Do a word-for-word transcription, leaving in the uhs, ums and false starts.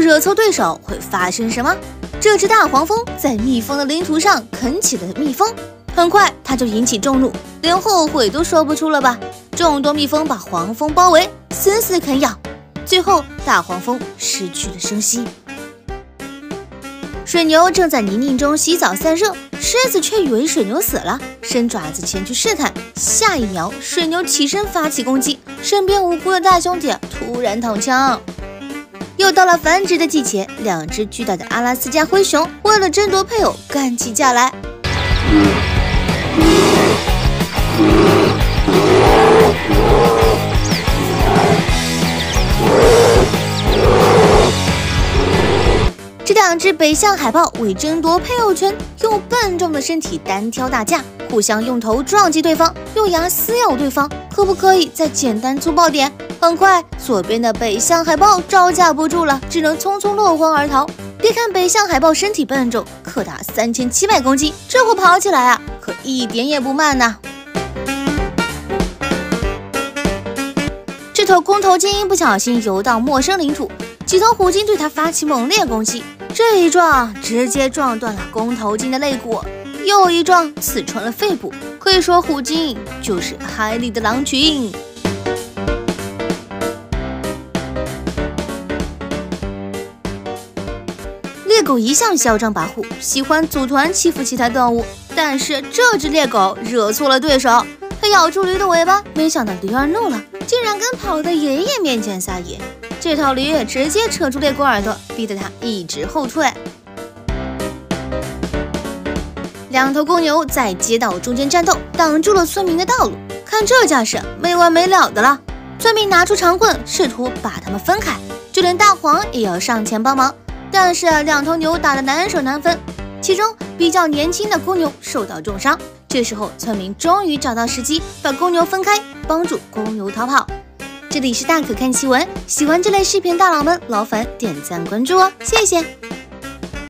惹错对手会发生什么？这只大黄蜂在蜜蜂的领土上啃起了蜜蜂，很快它就引起众怒，连后悔都说不出了吧。众多蜜蜂把黄蜂包围，死死啃咬，最后大黄蜂失去了生息。水牛正在泥泞中洗澡散热，狮子却以为水牛死了，伸爪子前去试探。下一秒，水牛起身发起攻击，身边无辜的大兄弟突然躺枪。又到了繁殖的季节，两只巨大的阿拉斯加灰熊为了争夺配偶干起架来。这两只北向海豹为争夺配偶权，用笨重的身体单挑大架，互相用头撞击对方，用牙撕咬对方，可不可以再简单粗暴点？很快，左边的北向海豹招架不住了，只能匆匆落荒而逃。别看北向海豹身体笨重，可达三千七百公斤，这会跑起来啊，可一点也不慢呐。这头公头鲸不小心游到陌生领土，几头虎鲸对它发起猛烈攻击，这一撞直接撞断了公头鲸的肋骨，又一撞刺穿了肺部。可以说虎鲸就是海里的狼群。猎狗一向嚣张跋扈，喜欢组团欺负其他动物，但是这只猎狗惹错了对手，它咬住驴的尾巴，没想到驴儿怒了，竟然跟跑的爷爷面前撒野。这头驴直接扯住猎狗耳朵，逼得它一直后退。两头公牛在街道中间战斗，挡住了村民的道路。看这架势，没完没了的了。村民拿出长棍，试图把他们分开，就连大黄也要上前帮忙。但是两头牛打得难舍难分，其中比较年轻的公牛受到重伤。这时候，村民终于找到时机，把公牛分开，帮助公牛逃跑。这里是大可看奇闻，喜欢这类视频大佬们，劳烦点赞关注哦，谢谢。